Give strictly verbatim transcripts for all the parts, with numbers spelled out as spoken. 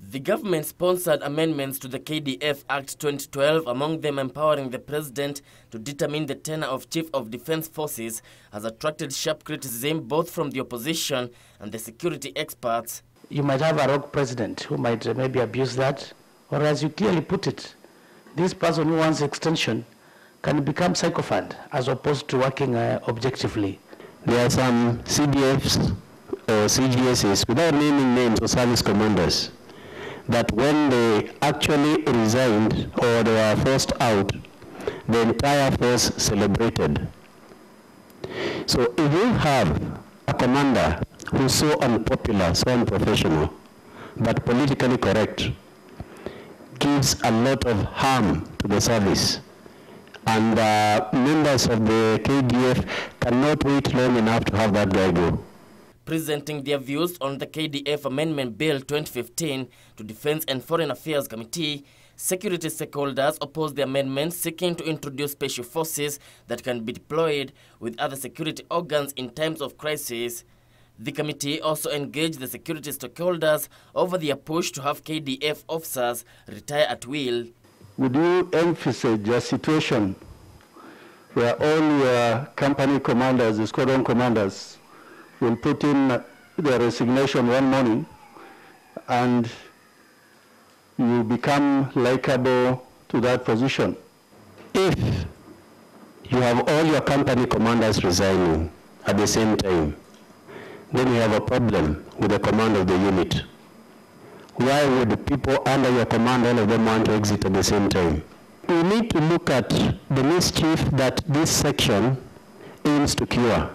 The government-sponsored amendments to the K D F Act twenty twelve, among them empowering the president to determine the tenure of Chief of Defence Forces, has attracted sharp criticism both from the opposition and the security experts. You might have a rogue president who might uh, maybe abuse that, or as you clearly put it, this person who wants extension can become sycophant as opposed to working uh, objectively. There are some C D Fs or C G Ss, without naming names, or service commanders, that when they actually resigned or they were forced out, the entire force celebrated. So if you have a commander who's so unpopular, so unprofessional, but politically correct, gives a lot of harm to the service, and uh, members of the K D F cannot wait long enough to have that guy go. Presenting their views on the K D F Amendment Bill twenty fifteen to Defense and Foreign Affairs Committee, security stakeholders opposed the amendment seeking to introduce special forces that can be deployed with other security organs in times of crisis. The committee also engaged the security stakeholders over their push to have K D F officers retire at will. Would you emphasize a situation where all your company commanders, the squadron commanders, will put in their resignation one morning and you become likable to that position? If you have all your company commanders resigning at the same time, then you have a problem with the command of the unit. Why would people under your command, all of them, want to exit at the same time? We need to look at the mischief that this section aims to cure.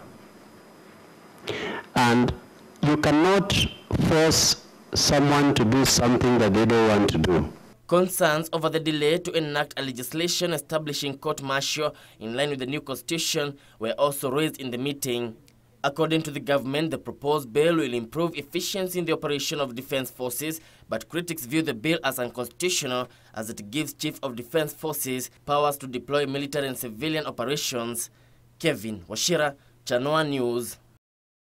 And you cannot force someone to do something that they don't want to do. Concerns over the delay to enact a legislation establishing court-martial in line with the new constitution were also raised in the meeting. According to the government, the proposed bill will improve efficiency in the operation of defense forces, but critics view the bill as unconstitutional as it gives Chief of Defense Forces powers to deploy military and civilian operations. Kevin Wachira, Chanua News.